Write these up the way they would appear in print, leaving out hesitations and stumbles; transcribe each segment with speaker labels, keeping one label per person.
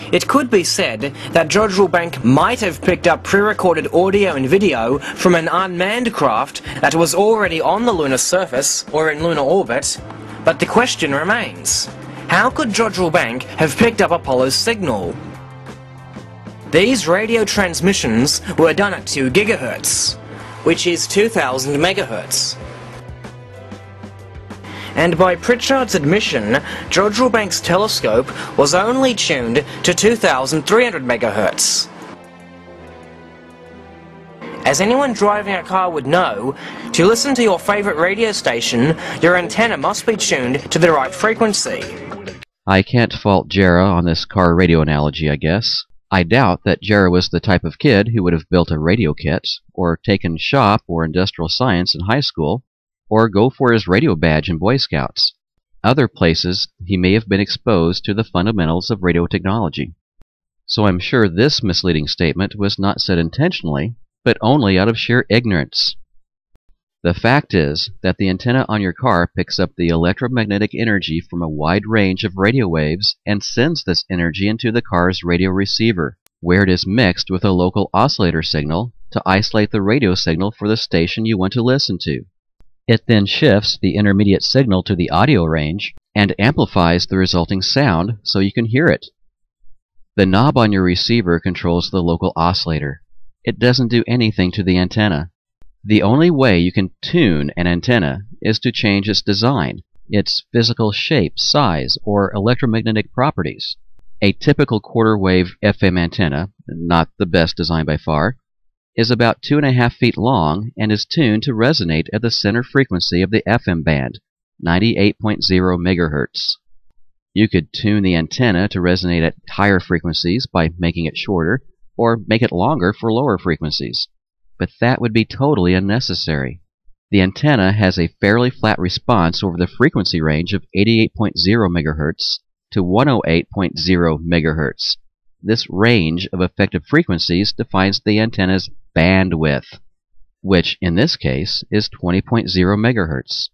Speaker 1: It could be said that Jodrell Bank might have picked up pre-recorded audio and video from an unmanned craft that was already on the lunar surface or in lunar orbit, but the question remains, how could Jodrell Bank have picked up Apollo's signal? These radio transmissions were done at 2 GHz, which is 2000 MHz. And by Pritchard's admission, Jodrell Bank's telescope was only tuned to 2300 MHz. As anyone driving a car would know, to listen to your favourite radio station, your antenna must be tuned to the right frequency.
Speaker 2: I can't fault Jarrah on this car radio analogy, I guess. I doubt that Jarrah was the type of kid who would have built a radio kit, or taken shop or industrial science in high school, or go for his radio badge in Boy Scouts. Other places he may have been exposed to the fundamentals of radio technology. So I'm sure this misleading statement was not said intentionally, but only out of sheer ignorance. The fact is that the antenna on your car picks up the electromagnetic energy from a wide range of radio waves and sends this energy into the car's radio receiver, where it is mixed with a local oscillator signal to isolate the radio signal for the station you want to listen to. It then shifts the intermediate signal to the audio range and amplifies the resulting sound so you can hear it. The knob on your receiver controls the local oscillator. It doesn't do anything to the antenna. The only way you can tune an antenna is to change its design, its physical shape, size, or electromagnetic properties. A typical quarter-wave FM antenna, not the best design by far, is about 2.5 feet long and is tuned to resonate at the center frequency of the FM band, 98.0 MHz. You could tune the antenna to resonate at higher frequencies by making it shorter, or make it longer for lower frequencies. But that would be totally unnecessary. The antenna has a fairly flat response over the frequency range of 88.0 MHz to 108.0 MHz. This range of effective frequencies defines the antenna's bandwidth, which in this case is 20.0 MHz.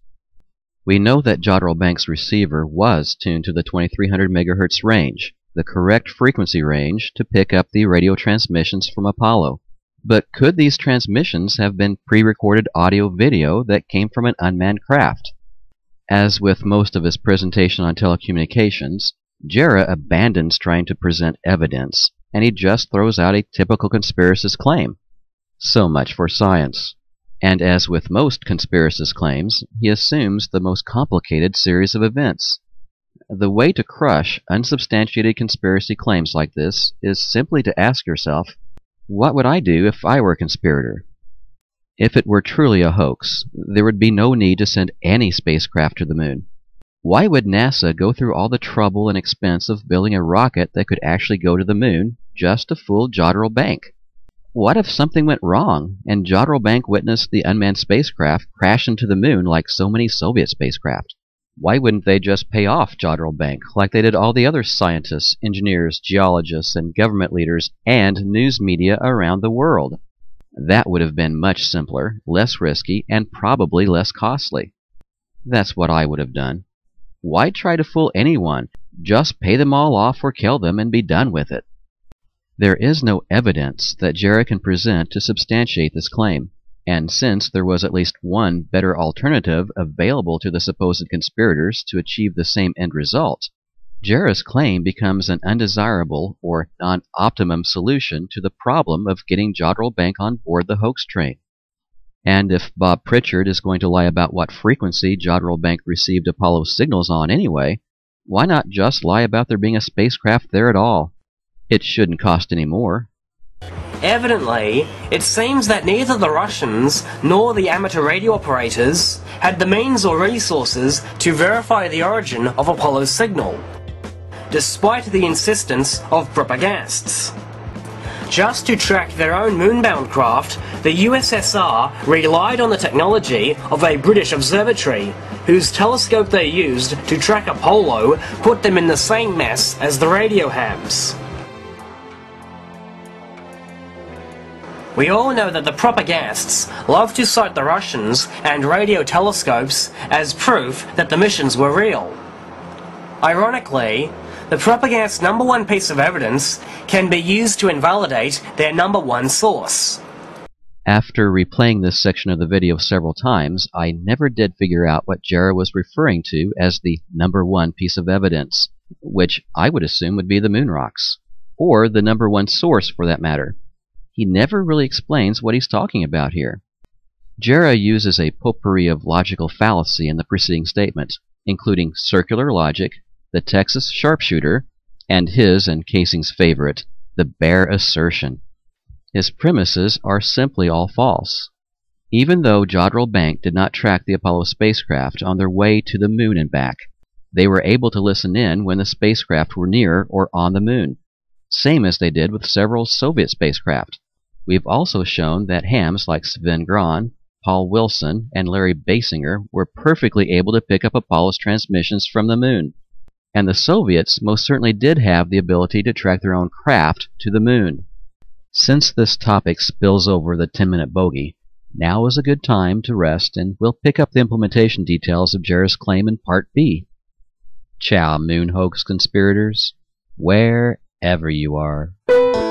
Speaker 2: We know that Jodrell Bank's receiver was tuned to the 2300 MHz range, the correct frequency range to pick up the radio transmissions from Apollo. But could these transmissions have been pre-recorded audio-video that came from an unmanned craft? As with most of his presentation on telecommunications, Jarrah abandons trying to present evidence, and he just throws out a typical conspiracist claim. So much for science. And as with most conspiracist claims, he assumes the most complicated series of events. The way to crush unsubstantiated conspiracy claims like this is simply to ask yourself, what would I do if I were a conspirator? If it were truly a hoax, there would be no need to send any spacecraft to the moon. Why would NASA go through all the trouble and expense of building a rocket that could actually go to the moon just to fool Jodrell Bank? What if something went wrong and Jodrell Bank witnessed the unmanned spacecraft crash into the moon like so many Soviet spacecraft? Why wouldn't they just pay off Jodrell Bank like they did all the other scientists, engineers, geologists, and government leaders and news media around the world? That would have been much simpler, less risky, and probably less costly. That's what I would have done. Why try to fool anyone? Just pay them all off or kill them and be done with it. There is no evidence that Jarrah can present to substantiate this claim, and since there was at least one better alternative available to the supposed conspirators to achieve the same end result, Jarrah's claim becomes an undesirable or non-optimum solution to the problem of getting Jodrell Bank on board the hoax train. And if Bob Pritchard is going to lie about what frequency Jodrell Bank received Apollo signals on anyway, why not just lie about there being a spacecraft there at all? It shouldn't cost any more.
Speaker 1: Evidently, it seems that neither the Russians nor the amateur radio operators had the means or resources to verify the origin of Apollo's signal, despite the insistence of propagandists. Just to track their own moonbound craft, the USSR relied on the technology of a British observatory, whose telescope they used to track Apollo put them in the same mess as the radio hams. We all know that the propagandists love to cite the Russians and radio telescopes as proof that the missions were real. Ironically, the propagandist's number one piece of evidence can be used to invalidate their number one source.
Speaker 2: After replaying this section of the video several times, I never did figure out what Jarrah was referring to as the number one piece of evidence, which I would assume would be the moon rocks, or the number one source for that matter. He never really explains what he's talking about here. Jarrah uses a potpourri of logical fallacy in the preceding statement, including circular logic, the Texas sharpshooter, and his and Casing's favorite, the bare assertion. His premises are simply all false. Even though Jodrell Bank did not track the Apollo spacecraft on their way to the moon and back, they were able to listen in when the spacecraft were near or on the moon, same as they did with several Soviet spacecraft. We've also shown that hams like Sven Gran, Paul Wilson, and Larry Basinger were perfectly able to pick up Apollo's transmissions from the moon. And the Soviets most certainly did have the ability to track their own craft to the moon. Since this topic spills over the 10-minute bogey, now is a good time to rest, and we'll pick up the implementation details of Jarrah's claim in Part B. Ciao, moon hoax conspirators, wherever you are.